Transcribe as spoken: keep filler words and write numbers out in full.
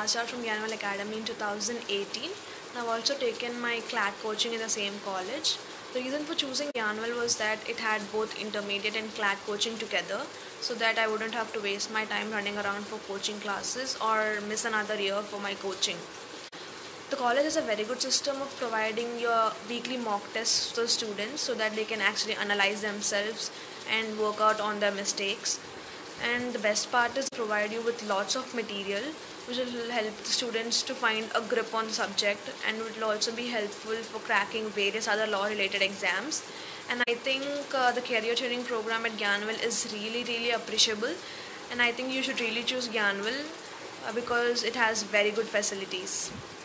passed out from Gyanwal Academy in two thousand eighteen. And I've also taken my C L A T coaching in the same college. The reason for choosing Gyanwal was that it had both intermediate and C L A T coaching together, so that I wouldn't have to waste my time running around for coaching classes or miss another year for my coaching. The college has a very good system of providing your weekly mock tests to the students so that they can actually analyze themselves and work out on their mistakes. And the best part is provide you with lots of material which will help the students to find a grip on the subject, and will also be helpful for cracking various other law related exams. And I think uh, the career training program at Gyanwal is really really appreciable, and I think you should really choose Gyanwal uh, because it has very good facilities.